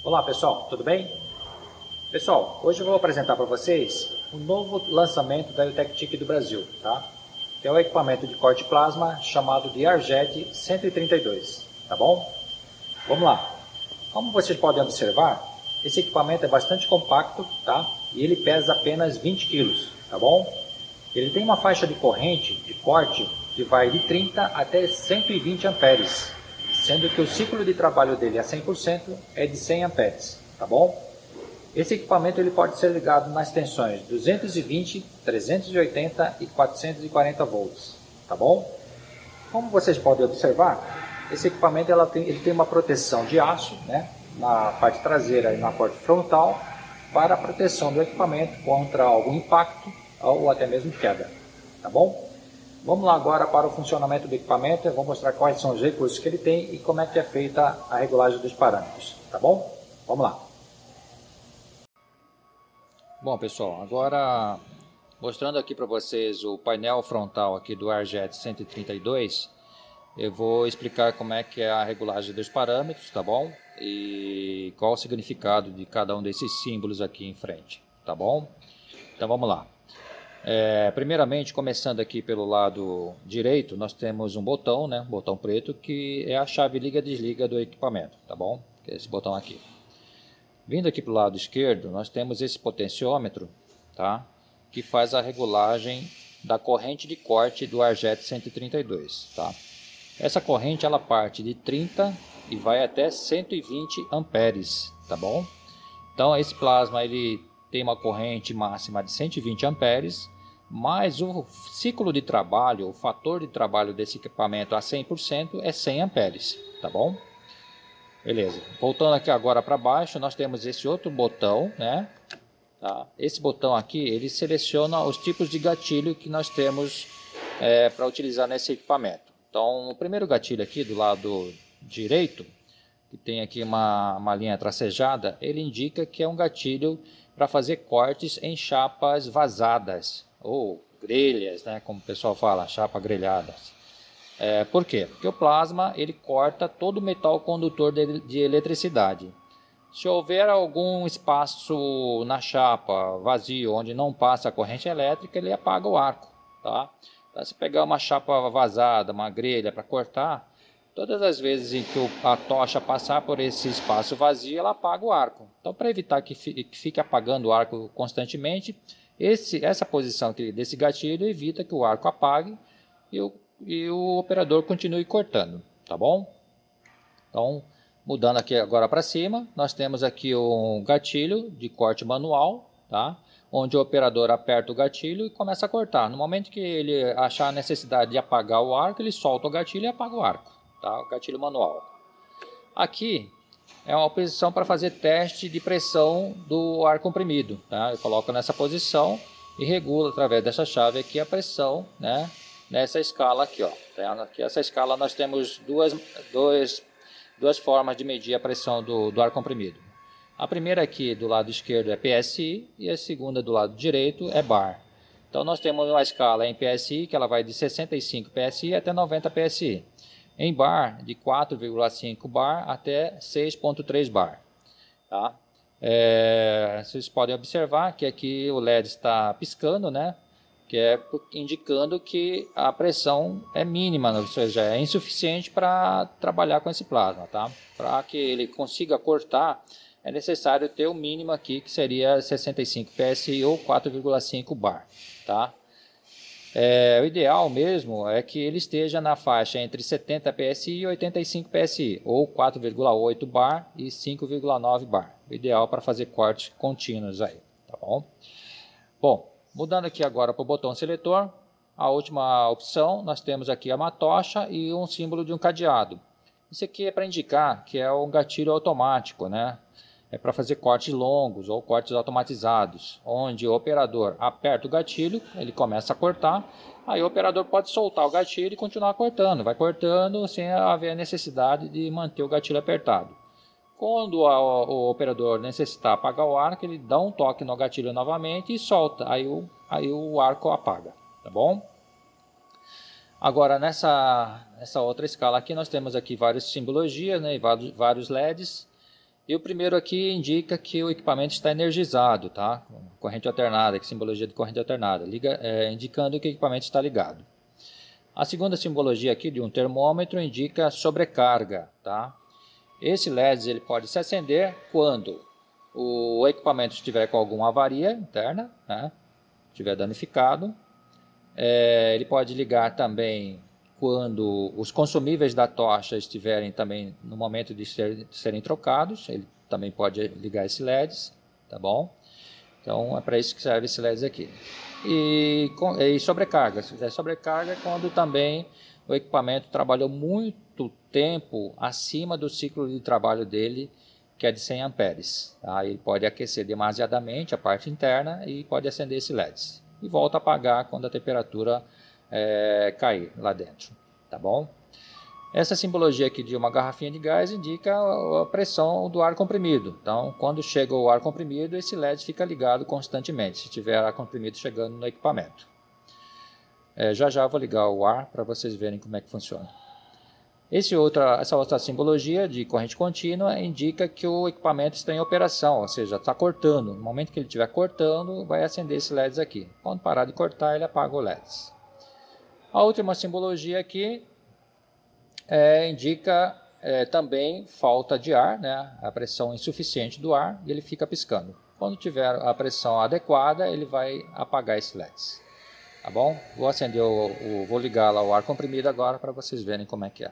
Olá pessoal, tudo bem? Pessoal, hoje eu vou apresentar para vocês um novo lançamento da EUTECTIC do Brasil, tá? Que é o equipamento de corte plasma chamado de ARJET 132, tá bom? Vamos lá. Como vocês podem observar, esse equipamento é bastante compacto, tá? E ele pesa apenas 20 kg, tá bom? Ele tem uma faixa de corrente de corte que vai de 30 até 120 amperes, sendo que o ciclo de trabalho dele a 100% é de 100 amperes, tá bom? Esse equipamento ele pode ser ligado nas tensões 220, 380 e 440 volts, tá bom? Como vocês podem observar, esse equipamento ele tem uma proteção de aço, né, na parte traseira e na parte frontal, para a proteção do equipamento contra algum impacto ou até mesmo queda, tá bom? Vamos lá agora para o funcionamento do equipamento. Eu vou mostrar quais são os recursos que ele tem e como é que é feita a regulagem dos parâmetros, tá bom? Vamos lá. Bom pessoal, agora mostrando aqui para vocês o painel frontal aqui do ARJET 132, eu vou explicar como é que é a regulagem dos parâmetros, tá bom? E qual o significado de cada um desses símbolos aqui em frente, tá bom? Então vamos lá. Primeiramente, começando aqui pelo lado direito, nós temos um botão, né, um botão preto, que é a chave liga-desliga do equipamento, tá bom? Que é esse botão aqui. Vindo aqui para o lado esquerdo, nós temos esse potenciômetro, tá? Que faz a regulagem da corrente de corte do ARJET 132, tá? Essa corrente ela parte de 30 e vai até 120 amperes, tá bom? Então esse plasma ele tem uma corrente máxima de 120 amperes, mas o ciclo de trabalho, o fator de trabalho desse equipamento a 100% é 100 amperes, tá bom? Beleza. Voltando aqui agora para baixo, nós temos esse outro botão, né? Tá? Esse botão aqui, ele seleciona os tipos de gatilho que nós temos para utilizar nesse equipamento. Então, o primeiro gatilho aqui do lado direito, que tem aqui uma linha tracejada, ele indica que é um gatilho para fazer cortes em chapas vazadas, ou grelhas, né, como o pessoal fala, chapa grelhadas. Por quê? Porque o plasma ele corta todo o metal condutor de eletricidade. Se houver algum espaço na chapa vazio, onde não passa a corrente elétrica, ele apaga o arco, tá? Então, se pegar uma chapa vazada, uma grelha para cortar, todas as vezes em que a tocha passar por esse espaço vazio, ela apaga o arco. Então, para evitar que fique apagando o arco constantemente, essa posição aqui desse gatilho evita que o arco apague e o operador continue cortando, tá bom? Então, mudando aqui agora para cima, nós temos aqui um gatilho de corte manual, tá? Onde o operador aperta o gatilho e começa a cortar. No momento que ele achar a necessidade de apagar o arco, ele solta o gatilho e apaga o arco, tá? O gatilho manual. Aqui é uma posição para fazer teste de pressão do ar comprimido, tá? Eu coloco nessa posição e regulo através dessa chave aqui a pressão, né? Nessa escala aqui, ó. Aqui essa escala nós temos duas formas de medir a pressão do ar comprimido. A primeira aqui do lado esquerdo é PSI e a segunda do lado direito é bar. Então nós temos uma escala em PSI que ela vai de 65 PSI até 90 PSI. Em bar de 4,5 bar até 6,3 bar. Tá? Vocês podem observar que aqui o LED está piscando, né? Que é indicando que a pressão é mínima, ou seja, é insuficiente para trabalhar com esse plasma, tá? Para que ele consiga cortar, é necessário ter o mínimo aqui, que seria 65 PSI ou 4,5 bar, tá? O ideal mesmo é que ele esteja na faixa entre 70 PSI e 85 PSI, ou 4,8 bar e 5,9 bar. O ideal para fazer cortes contínuos aí, tá bom? Bom, mudando aqui agora para o botão seletor, a última opção, nós temos aqui uma tocha e um símbolo de um cadeado. Isso aqui é para indicar que é um gatilho automático, né? É para fazer cortes longos ou cortes automatizados, onde o operador aperta o gatilho, ele começa a cortar, aí o operador pode soltar o gatilho e continuar cortando, vai cortando sem haver a necessidade de manter o gatilho apertado. Quando o operador necessitar apagar o arco, ele dá um toque no gatilho novamente e solta, aí o arco apaga, tá bom? Agora nessa outra escala aqui nós temos aqui várias simbologias, né, e vários LEDs. E o primeiro aqui indica que o equipamento está energizado, tá? Corrente alternada, que simbologia de corrente alternada, indicando que o equipamento está ligado. A segunda simbologia aqui de um termômetro indica sobrecarga, tá? Esse LED ele pode se acender quando o equipamento estiver com alguma avaria interna, né? Estiver danificado. Ele pode ligar também quando os consumíveis da tocha estiverem também no momento de serem trocados, ele também pode ligar esse LEDs, tá bom? Então é para isso que serve esse LEDs aqui. E sobrecarga, se fizer sobrecarga é quando também o equipamento trabalhou muito tempo acima do ciclo de trabalho dele, que é de 100 amperes. Tá? Ele pode aquecer demasiadamente a parte interna e pode acender esse LEDs. E volta a apagar quando a temperatura cair lá dentro, tá bom? Essa simbologia aqui de uma garrafinha de gás indica a pressão do ar comprimido. Então, quando chega o ar comprimido, esse LED fica ligado constantemente, se tiver ar comprimido chegando no equipamento. Já já vou ligar o ar para vocês verem como é que funciona. Essa outra simbologia de corrente contínua indica que o equipamento está em operação, ou seja, está cortando. No momento que ele estiver cortando, vai acender esse LEDs aqui. Quando parar de cortar, ele apaga o LEDs. A última simbologia aqui indica também falta de ar, né? A pressão insuficiente do ar, e ele fica piscando. Quando tiver a pressão adequada, ele vai apagar esse LEDs. Tá bom? Vou acender vou ligar lá o ar comprimido agora para vocês verem como é que é.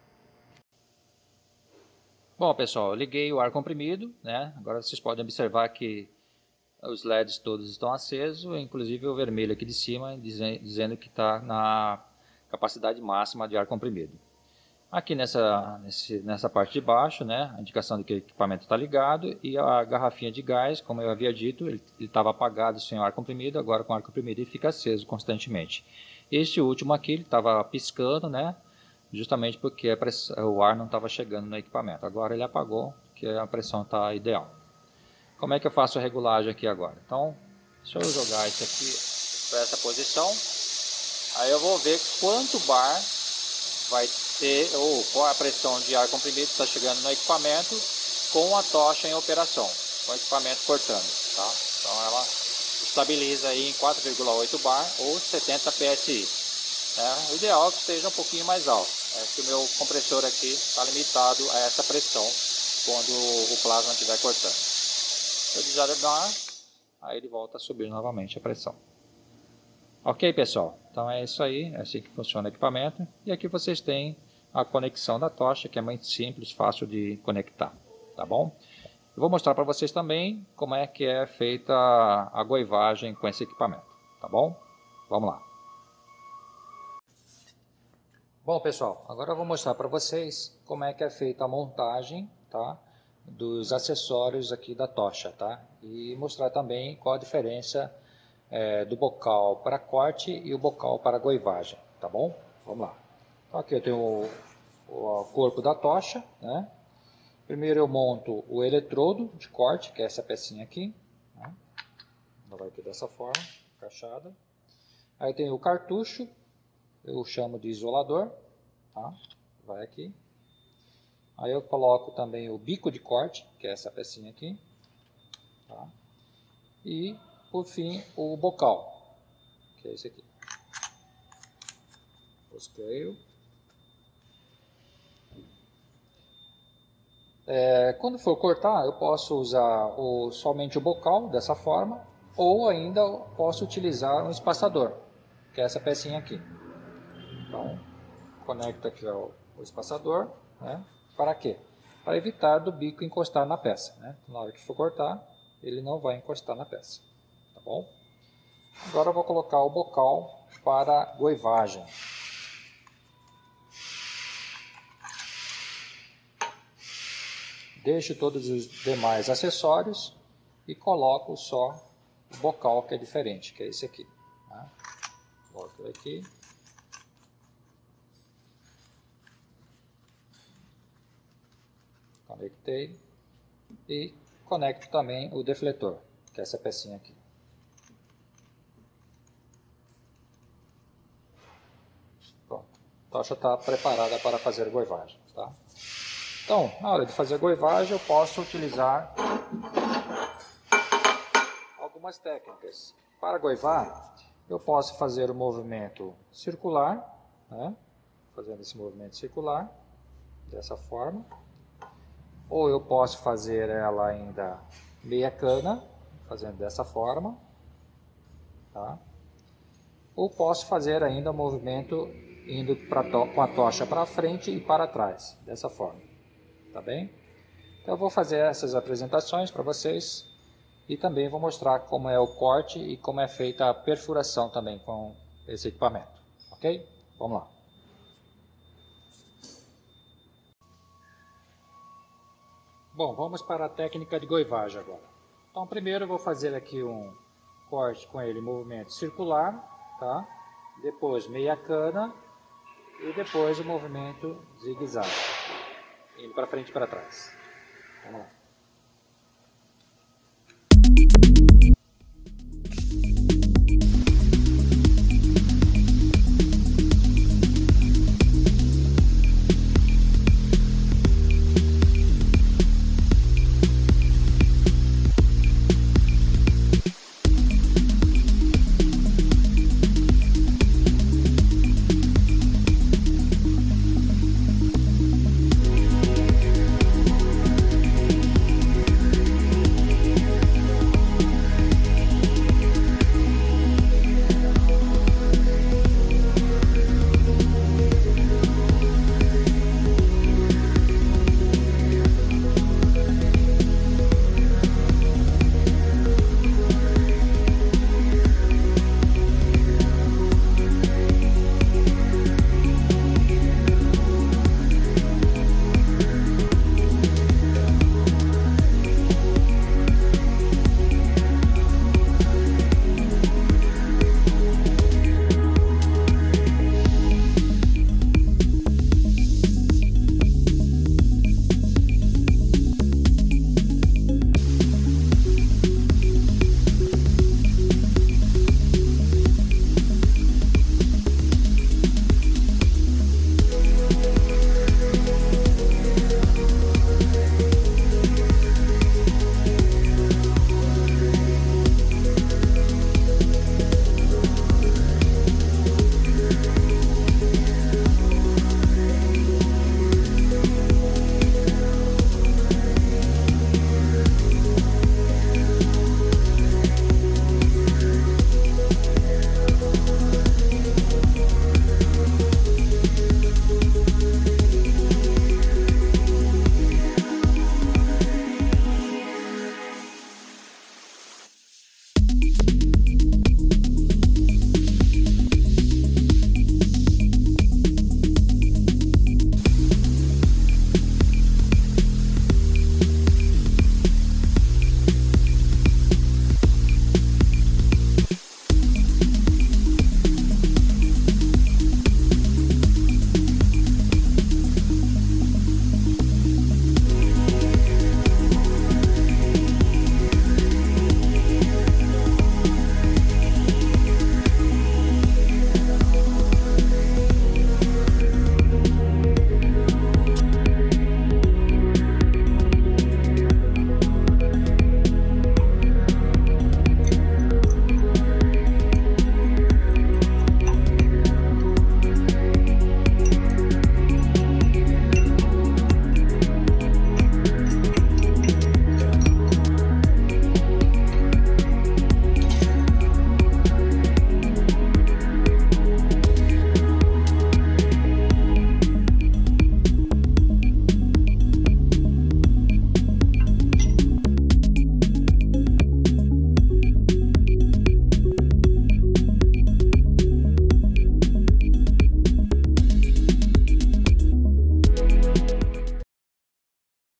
Bom, pessoal, eu liguei o ar comprimido, né? Agora vocês podem observar que os LEDs todos estão acesos, inclusive o vermelho aqui de cima, dizendo que está na capacidade máxima de ar comprimido. Aqui nessa parte de baixo, né, a indicação de que o equipamento está ligado, e a garrafinha de gás, como eu havia dito, ele estava apagado sem ar comprimido, agora com ar comprimido ele fica aceso constantemente. Este último aqui ele estava piscando, né, justamente porque o ar não estava chegando no equipamento. Agora ele apagou, porque a pressão está ideal. Como é que eu faço a regulagem aqui agora? Então, deixa eu jogar isso aqui para essa posição. Aí eu vou ver quanto bar vai ter, ou qual a pressão de ar comprimido que está chegando no equipamento com a tocha em operação, com o equipamento cortando, tá? Então ela estabiliza aí em 4,8 bar ou 70 PSI. O ideal é que esteja um pouquinho mais alto. Que o meu compressor aqui está limitado a essa pressão quando o plasma estiver cortando. Se eu desarmar, aí ele volta a subir novamente a pressão. Ok, pessoal? Então é isso aí, é assim que funciona o equipamento. E aqui vocês têm a conexão da tocha, que é muito simples, fácil de conectar, tá bom? Eu vou mostrar para vocês também como é que é feita a goivagem com esse equipamento, tá bom? Vamos lá. Bom, pessoal, agora eu vou mostrar para vocês como é que é feita a montagem, tá, dos acessórios aqui da tocha, tá? E mostrar também qual a diferença do bocal para corte e o bocal para goivagem, tá bom? Vamos lá. Então aqui eu tenho o corpo da tocha, né? Primeiro eu monto o eletrodo de corte, que é essa pecinha aqui, né? Ela vai ter dessa forma, encaixada. Aí tem o cartucho, eu chamo de isolador, tá? Vai aqui. Aí eu coloco também o bico de corte, que é essa pecinha aqui, tá? E por fim o bocal, que é esse aqui. Cosqueio. Quando for cortar, eu posso usar somente o bocal dessa forma, ou ainda posso utilizar um espaçador, que é essa pecinha aqui. Então, conecta aqui o espaçador, né? Para quê? Para evitar do bico encostar na peça, né? Na hora que for cortar, ele não vai encostar na peça, tá bom? Agora eu vou colocar o bocal para goivagem. Deixo todos os demais acessórios e coloco só o bocal, que é diferente, que é esse aqui, tá? Boto aqui. Conectei e conecto também o defletor, que é essa pecinha aqui. Pronto, a tocha está preparada para fazer goivagem, tá? Então, na hora de fazer a goivagem, eu posso utilizar algumas técnicas. Para goivar, eu posso fazer o movimento circular, né? Fazendo esse movimento circular, dessa forma. Ou eu posso fazer ela ainda meia cana, fazendo dessa forma. Tá? Ou posso fazer ainda o movimento indo com a tocha para frente e para trás, dessa forma. Tá bem? Então eu vou fazer essas apresentações para vocês e também vou mostrar como é o corte e como é feita a perfuração também com esse equipamento. Ok? Vamos lá. Bom, vamos para a técnica de goivagem agora. Então primeiro eu vou fazer aqui um corte com ele em movimento circular, tá? Depois meia cana e depois o movimento zigue-zague, indo para frente e para trás. Vamos lá.